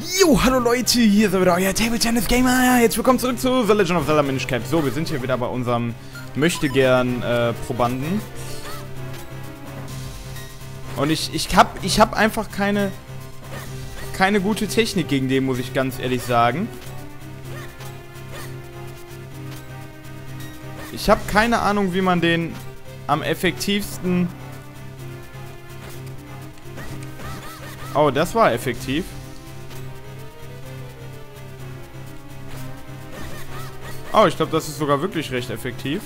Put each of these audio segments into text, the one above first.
Jo, hallo Leute, hier ist wieder euer Table Tennis Gamer. Jetzt willkommen zurück zu The Legend of Zelda Minish Cap. So, wir sind hier wieder bei unserem Möchtegern-Probanden. Und ich hab einfach keine gute Technik gegen den, muss ich ganz ehrlich sagen. Ich habe keine Ahnung, wie man den am effektivsten... Oh, das war effektiv. Oh, ich glaube, das ist sogar wirklich recht effektiv.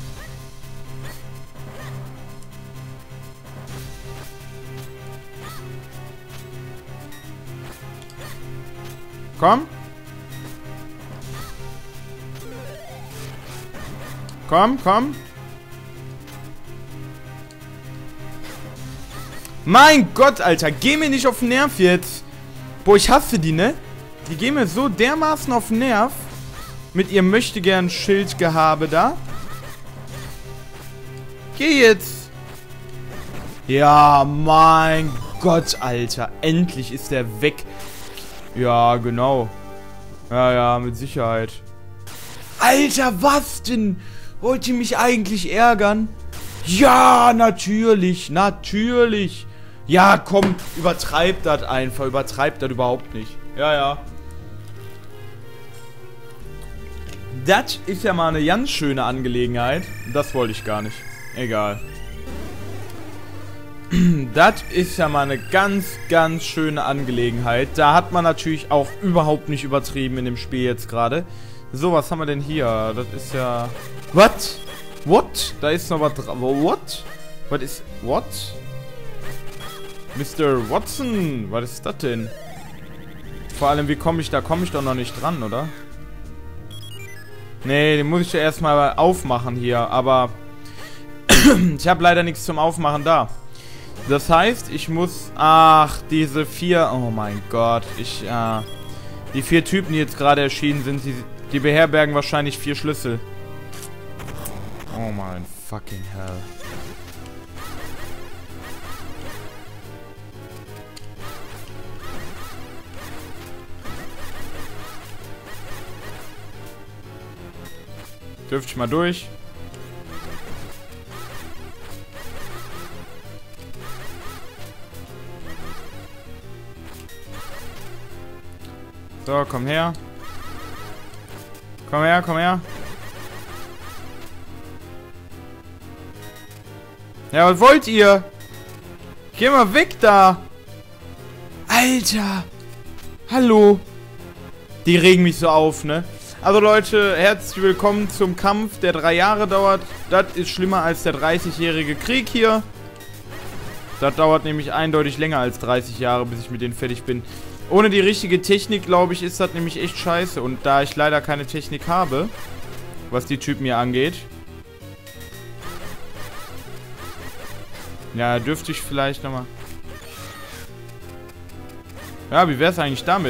Komm. Komm, komm. Mein Gott, Alter. Geh mir nicht auf den Nerv jetzt. Boah, ich hasse die, ne? Die gehen mir so dermaßen auf den Nerv. Mit ihrem möchtegern Schildgehabe da. Geh jetzt. Ja, mein Gott, Alter. Endlich ist der weg. Ja, genau. Ja, mit Sicherheit. Alter, was denn? Wollt ihr mich eigentlich ärgern? Ja, natürlich. Natürlich. Ja, komm, übertreibt das einfach. Übertreibt das überhaupt nicht. Ja. Das ist ja mal eine ganz schöne Angelegenheit. Das wollte ich gar nicht. Egal. Das ist ja mal eine ganz schöne Angelegenheit. Da hat man natürlich auch überhaupt nicht übertrieben in dem Spiel jetzt gerade. So, was haben wir denn hier? Das ist ja... What? What? Da ist noch was dran. What? Was ist... What? Mr. Watson? Was ist das denn? Vor allem, wie komme ich da? Komme ich doch noch nicht dran, oder? Nee, den muss ich ja erstmal aufmachen hier, aber ich habe leider nichts zum Aufmachen da. Das heißt, ich muss... Ach, diese 4... Oh mein Gott, die 4 Typen, die jetzt gerade erschienen sind, die beherbergen wahrscheinlich 4 Schlüssel. Oh mein fucking hell. Dürfte ich mal durch. So, komm her. Komm her, komm her. Ja, was wollt ihr? Geh mal weg da. Alter. Hallo. Die regen mich so auf, ne? Also Leute, herzlich willkommen zum Kampf, der 3 Jahre dauert. Das ist schlimmer als der 30-jährige Krieg hier. Das dauert nämlich eindeutig länger als 30 Jahre, bis ich mit denen fertig bin. Ohne die richtige Technik, glaube ich, ist das nämlich echt scheiße. Und da ich leider keine Technik habe, was die Typen hier angeht. Ja, dürfte ich vielleicht nochmal... Ja, wie wäre es eigentlich damit?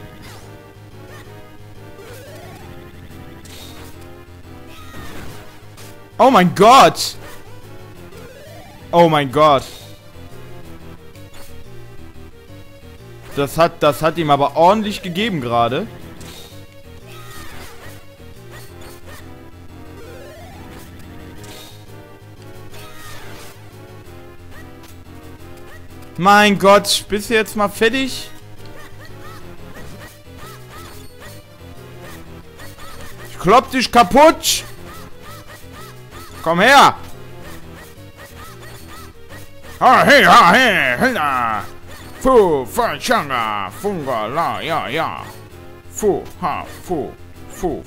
Oh mein Gott! Oh mein Gott! Das hat ihm aber ordentlich gegeben gerade. Mein Gott, bist du jetzt mal fertig? Ich klopp dich kaputt! Komm her! Ha hey, ha! Fu, fa, changa, funga, la, ja. Fu, ha, fu. Fu.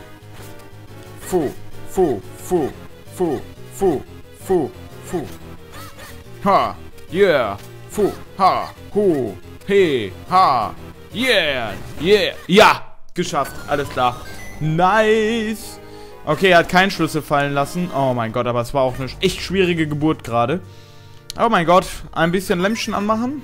Ha, yeah. Fu, ha, hu, he, ha, yeah. Ja, geschafft. Alles klar. Nice. Okay, er hat keinen Schlüssel fallen lassen. Oh mein Gott, aber es war auch eine echt schwierige Geburt gerade. Oh mein Gott, ein bisschen Lämpchen anmachen.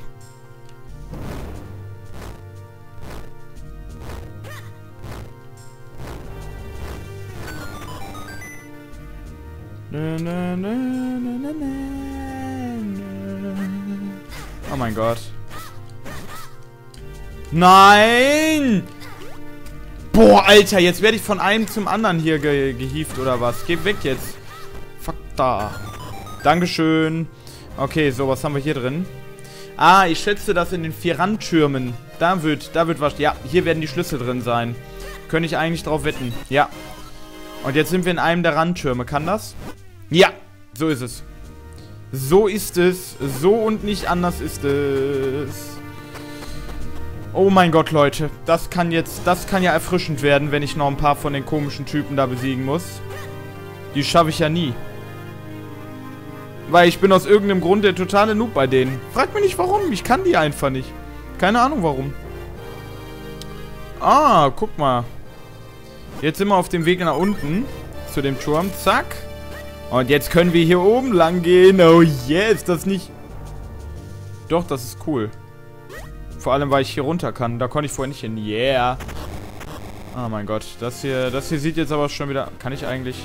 Oh mein Gott. Nein! Boah, Alter, jetzt werde ich von einem zum anderen hier gehievt, oder was? Geh weg jetzt. Fuck da. Dankeschön. Okay, so, was haben wir hier drin? Ah, ich schätze, dass in den 4 Randtürmen, da wird was... Ja, hier werden die Schlüssel drin sein. Könnte ich eigentlich drauf wetten. Ja. Und jetzt sind wir in einem der Randtürme. Kann das? Ja, so ist es. So ist es. So und nicht anders ist es. Oh mein Gott, Leute. Das kann ja erfrischend werden, wenn ich noch ein paar von den komischen Typen da besiegen muss. Die schaffe ich ja nie. Weil ich bin aus irgendeinem Grund der totale Noob bei denen. Frag mich nicht warum. Ich kann die einfach nicht. Keine Ahnung warum. Ah, guck mal. Jetzt sind wir auf dem Weg nach unten. Zu dem Turm. Zack. Und jetzt können wir hier oben lang gehen. Oh yes, das nicht... Doch, das ist cool. Vor allem, weil ich hier runter kann. Da konnte ich vorher nicht hin. Yeah. Oh mein Gott. Das hier sieht jetzt aber schon wieder... Kann ich eigentlich...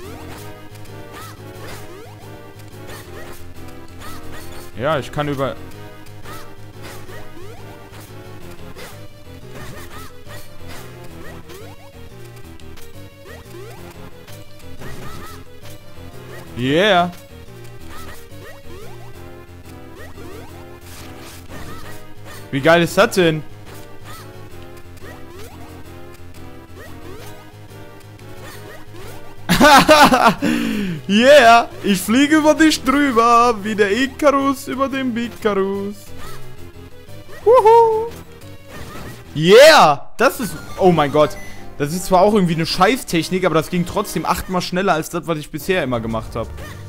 Ja, ich kann über... Yeah. Wie geil ist das denn? Yeah, ich fliege über dich drüber, wie der Icarus über dem Bicarus. Wuhu. Yeah, das ist... Oh mein Gott. Das ist zwar auch irgendwie eine Scheißtechnik, aber das ging trotzdem 8-mal schneller als das, was ich bisher immer gemacht habe.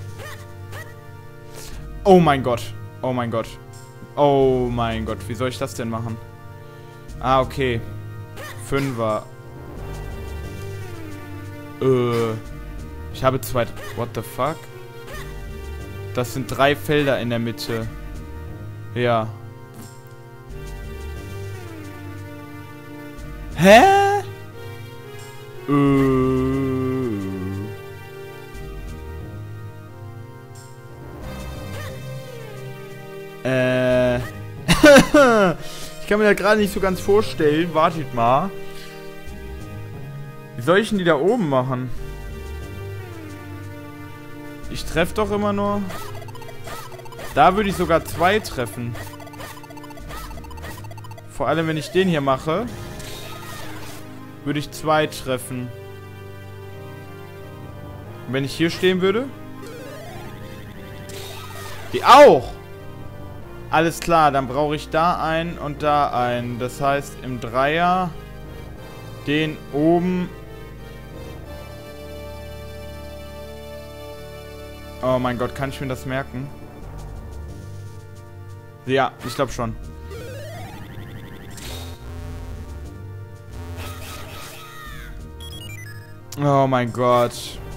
Oh mein Gott. Oh mein Gott. Oh mein Gott. Wie soll ich das denn machen? Ah, okay. 5er. Ich habe 2... What the fuck? Das sind 3 Felder in der Mitte. Ja. Hä? Ich kann mir das gerade nicht so ganz vorstellen. Wartet mal. Wie soll ich denn die da oben machen? Ich treffe doch immer nur... Da würde ich sogar 2 treffen. Vor allem, wenn ich den hier mache, würde ich 2 treffen. Und wenn ich hier stehen würde? Die auch! Alles klar, dann brauche ich da einen und da einen. Das heißt, im Dreier den oben... Oh mein Gott, kann ich mir das merken? Ja, ich glaube schon. Oh mein Gott.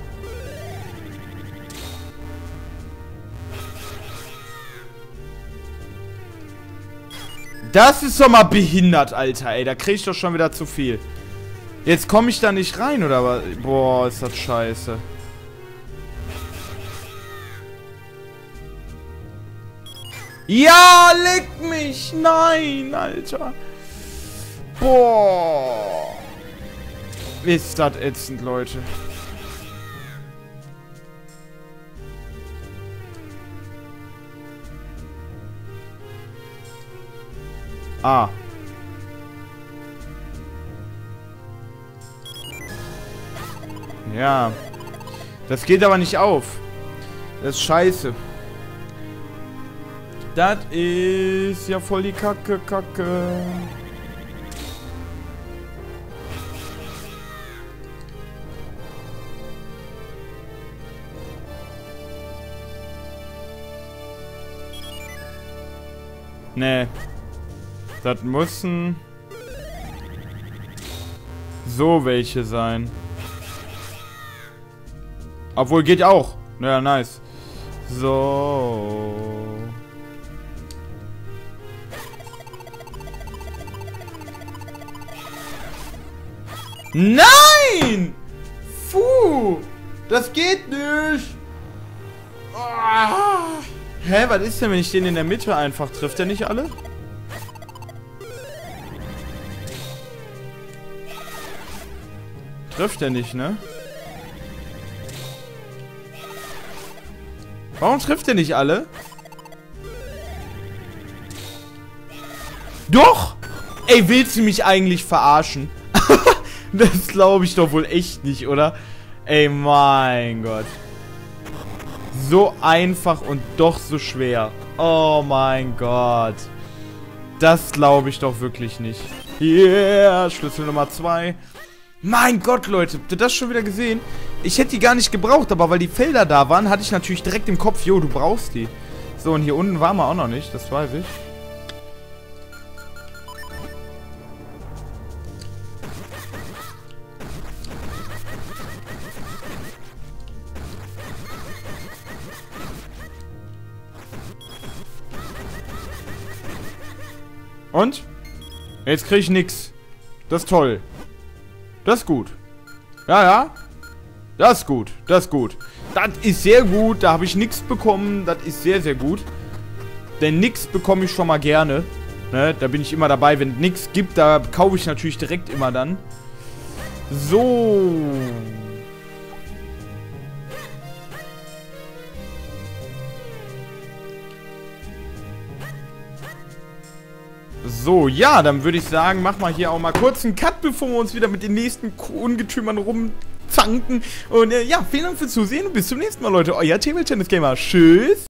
Das ist doch mal behindert, Alter, ey. Da krieg ich doch schon wieder zu viel. Jetzt komme ich da nicht rein, oder was? Boah, ist das scheiße. Ja, leck mich! Nein, Alter. Boah. Ist das ätzend, Leute. Ah. Ja. Das geht aber nicht auf. Das ist scheiße. Das ist ja voll die Kacke. Nee. Das müssen so welche sein. Obwohl, geht auch. Ja, nice. So. Nein! Puh! Das geht nicht! Ah. Hä, was ist denn, wenn ich den in der Mitte einfach trifft? Der nicht alle? Trifft er nicht, ne? Warum trifft er nicht alle? Doch! Ey, willst du mich eigentlich verarschen? Das glaube ich doch wohl echt nicht, oder? Ey, mein Gott. So einfach und doch so schwer. Oh mein Gott. Das glaube ich doch wirklich nicht. Yeah, Schlüssel Nummer 2. Mein Gott, Leute, habt ihr das schon wieder gesehen? Ich hätte die gar nicht gebraucht, aber weil die Felder da waren, hatte ich natürlich direkt im Kopf, jo, du brauchst die. So, und hier unten waren wir auch noch nicht, das weiß ich. Und? Jetzt kriege ich nix. Das ist toll. Das ist gut. Ja, ja. Das ist gut. Das ist gut. Das ist sehr gut. Da habe ich nichts bekommen. Das ist sehr, sehr gut. Denn nichts bekomme ich schon mal gerne. Ne? Da bin ich immer dabei. Wenn es nichts gibt, da kaufe ich natürlich direkt immer dann. So. So, ja, dann würde ich sagen, machen wir hier auch mal kurz einen Cut, bevor wir uns wieder mit den nächsten Ungetümern rumzanken. Und ja, vielen Dank fürs Zusehen und bis zum nächsten Mal, Leute. Euer Table Tennis Gamer. Tschüss.